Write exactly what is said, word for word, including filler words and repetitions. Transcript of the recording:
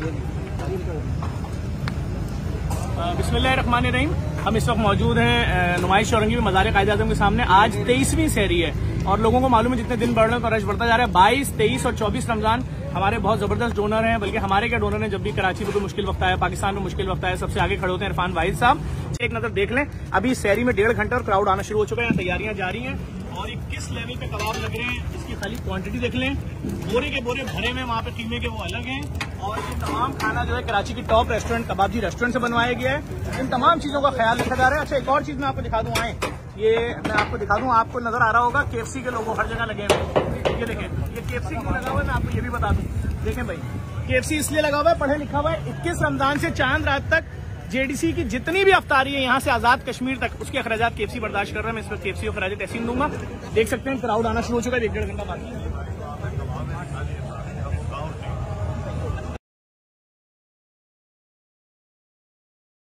बिस्मिल्लाहिर्रहमानिर्रहीम। हम इस वक्त मौजूद हैं नुमाइश औरंगी में मज़ार कायद आज़म के सामने। आज तेईसवीं सहरी है और लोगों को मालूम है जितने दिन बढ़ रहे हैं तो रश बढ़ता जा रहा है। बाईस, तेईस और चौबीस रमजान हमारे बहुत जबरदस्त डोनर हैं, बल्कि हमारे क्या डोनर हैं, जब भी कराची में कोई मुश्किल वक्त आया, पाकिस्तान में मुश्किल वक्त आया, सबसे आगे खड़े होते हैं इरफान वाहिद साहब। एक नजर देख लें, अभी सहरी में डेढ़ घंटा और क्राउड आना शुरू हो चुका है, यहाँ तैयारियां जारी हैं और ये किस लेवल पे कबाब लग रहे हैं इसकी खाली क्वांटिटी देख लें। बोरे के बोरे भरे में वहाँ पे कीमे के वो अलग हैं और ये तमाम खाना जो है कराची की टॉप रेस्टोरेंट कबाबजी रेस्टोरेंट से बनवाया गया है। इन तमाम चीजों का ख्याल रखा जा रहा है। अच्छा, एक और चीज मैं आपको दिखा दूं, आए ये मैं आपको दिखा दूं, आपको नजर आ रहा होगा केएफसी के लोगो हर जगह लगे हुए। ये देखें, ये केएफसी क्यों लगा हुआ है मैं आपको ये भी बता दूं। देखें भाई, केएफसी इसलिए लगा हुआ है, पढ़े लिखा हुआ है इक्कीस रमजान से चांद रात तक जेडीसी की जितनी भी अफ्तारी है यहाँ से आजाद कश्मीर तक उसके अखराजात केएफसी बर्दाश्त कर रहा है। मैं इस पर केएफसी और खराज तहसीन दूंगा। देख सकते हैं क्राउड आना शुरू हो चुका है, एक डेढ़ घंटा बाकी है।